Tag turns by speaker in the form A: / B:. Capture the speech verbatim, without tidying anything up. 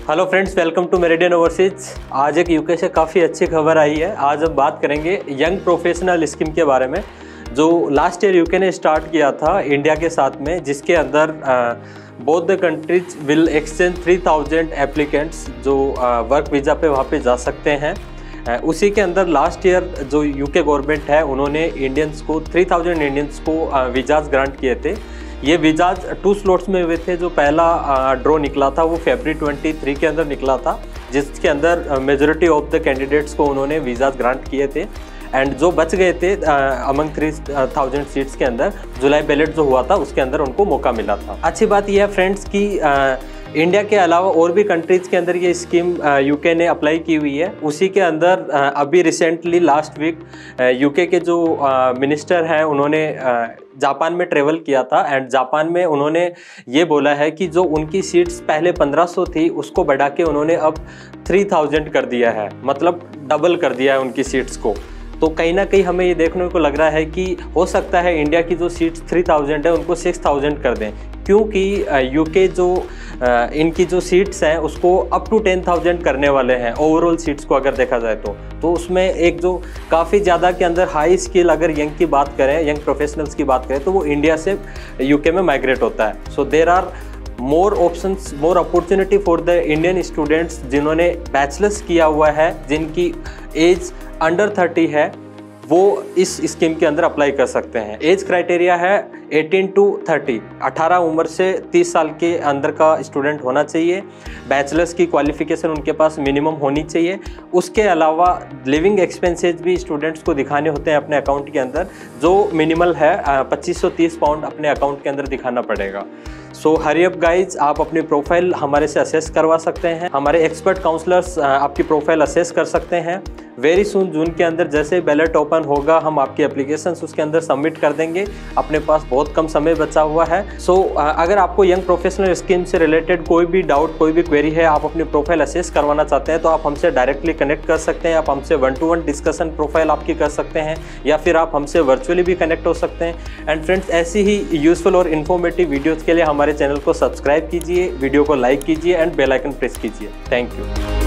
A: Hello friends, welcome to Meridian Overseas. आज एक UK से काफ़ी अच्छी खबर आई है। आज हम बात करेंगे यंग प्रोफेशनल स्कीम के बारे में, जो लास्ट ईयर यूके ने स्टार्ट किया था इंडिया के साथ में, जिसके अंदर both the countries will exchange three thousand applicants जो वर्क वीज़ा पे वहाँ पे जा सकते हैं। uh, उसी के अंदर लास्ट ईयर जो यूके गवर्नमेंट है उन्होंने इंडियंस को थ्री थाउजेंड इंडियंस को वीज़ाज ग्रांट किए थे। ये वीज़ाज टू स्लॉट्स में हुए थे। जो पहला ड्रॉ निकला था वो फरवरी तेईस के अंदर निकला था, जिसके अंदर मेजॉरिटी ऑफ द कैंडिडेट्स को उन्होंने वीज़ाज ग्रांट किए थे। एंड जो बच गए थे अमंग थ्री थाउजेंड सीट्स के अंदर, जुलाई बैलेट जो हुआ था उसके अंदर उनको मौका मिला था। अच्छी बात यह है फ्रेंड्स कि इंडिया के अलावा और भी कंट्रीज़ के अंदर ये स्कीम यूके ने अप्लाई की हुई है। उसी के अंदर अभी रिसेंटली लास्ट वीक यूके के जो मिनिस्टर हैं उन्होंने जापान में ट्रेवल किया था। एंड जापान में उन्होंने ये बोला है कि जो उनकी सीट्स पहले पंद्रह सौ थी उसको बढ़ा के उन्होंने अब तीन हज़ार कर दिया है, मतलब डबल कर दिया है उनकी सीट्स को। तो कहीं ना कहीं हमें ये देखने को लग रहा है कि हो सकता है इंडिया की जो सीट्स तीन हज़ार है उनको छह हज़ार कर दें, क्योंकि यूके जो इनकी जो सीट्स हैं उसको अप टू टेन थाउजेंड करने वाले हैं ओवरऑल सीट्स को अगर देखा जाए तो तो उसमें एक जो काफ़ी ज़्यादा के अंदर हाई स्किल अगर यंग की बात करें, यंग प्रोफेशनल्स की बात करें, तो वो इंडिया से यूके में माइग्रेट होता है। So there are more options, more opportunity for the Indian students जिन्होंने बैचलर्स किया हुआ है, जिनकी एज अंडर थर्टी है, वो इस स्कीम के अंदर अप्लाई कर सकते हैं। एज क्राइटेरिया है अठारह टू तीस, अठारह उम्र से तीस साल के अंदर का स्टूडेंट होना चाहिए। बैचलर्स की क्वालिफिकेशन उनके पास मिनिमम होनी चाहिए। उसके अलावा लिविंग एक्सपेंसेस भी स्टूडेंट्स को दिखाने होते हैं अपने अकाउंट के अंदर, जो मिनिमल है पच्चीस सौ तीस पाउंड अपने अकाउंट के अंदर दिखाना पड़ेगा। सो हरी अप गाइज, आप अपनी प्रोफाइल हमारे से असेस करवा सकते हैं। हमारे एक्सपर्ट काउंसलर्स आपकी प्रोफाइल असेस कर सकते हैं। वेरी सुन जून के अंदर जैसे बैलेट ओपन होगा हम आपकी एप्लीकेशंस उसके अंदर सबमिट कर देंगे। अपने पास बहुत कम समय बचा हुआ है। सो so, अगर आपको यंग प्रोफेशनल स्कीम से रिलेटेड कोई भी डाउट, कोई भी क्वेरी है, आप अपनी प्रोफाइल असेस करवाना चाहते हैं, तो आप हमसे डायरेक्टली कनेक्ट कर सकते हैं। आप हमसे one to one discussion profile आपकी कर सकते हैं, या फिर आप हमसे वर्चुअली भी कनेक्ट हो सकते हैं। एंड फ्रेंड्स, ऐसी ही यूजफुल और इन्फॉर्मेटिव वीडियोज़ के लिए हमारे चैनल को सब्सक्राइब कीजिए, वीडियो को लाइक कीजिए एंड बेल आइकन प्रेस कीजिए। Thank you.